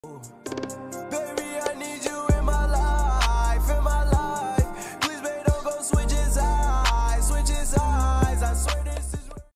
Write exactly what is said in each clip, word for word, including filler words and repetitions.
Baby, I need you in my life, in my life. Please, babe, don't go switch his eyes, switch his eyes. I swear this is real.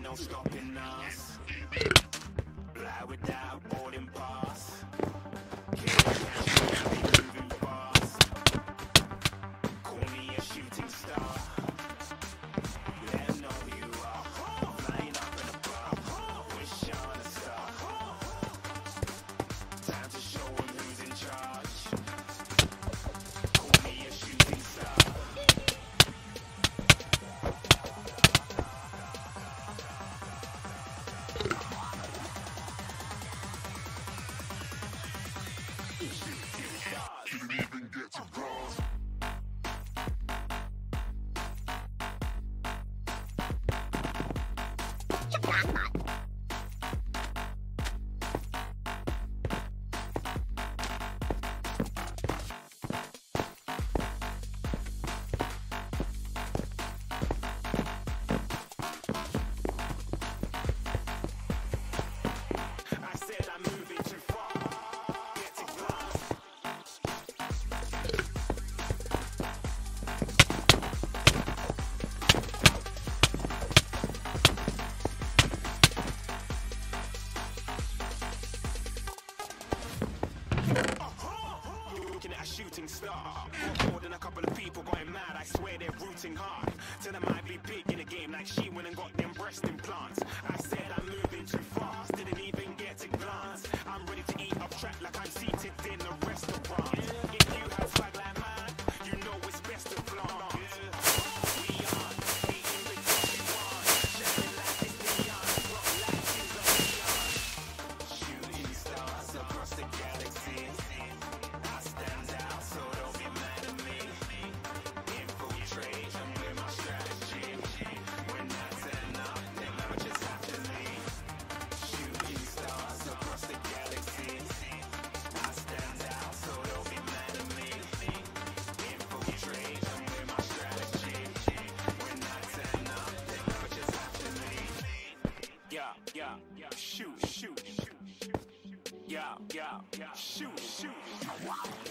ain't no stopping us. Fly without boarding pass. Moving fast. Call me a shooting star. Let 'em know who you are. Flying up in a bar. Wish on a star. Time to show 'em who's in charge. Call me a shooting star. Didn't even get to bronze. I said I'm moving too far. Get to glass. Looking at a shooting star. More than a couple of people going mad. I swear they're rooting hard. Till I might be big in the game like she went and got them breast implants. I said I'm moving too fast. Didn't even get to glance. I'm ready to eat off track like I'm seated in a restaurant. If you have swag like mine, you know it's best to flaunt. We are eating the things we want. Shining like it's neon. Rock like it's a neon. Shooting stars across the galaxy. I stand out, so don't be mad at me. Infiltrate, I'm with my strategy. When I turn up, then I just have to leave. Shooting stars across the galaxy. I stand out, so don't be mad at me. Infiltrate, I'm with my strategy. When I turn up, then I just have to leave. Yeah, yeah, yeah, shoot, shoot, shoot. Yeah, yeah, yeah, shoot, shoot.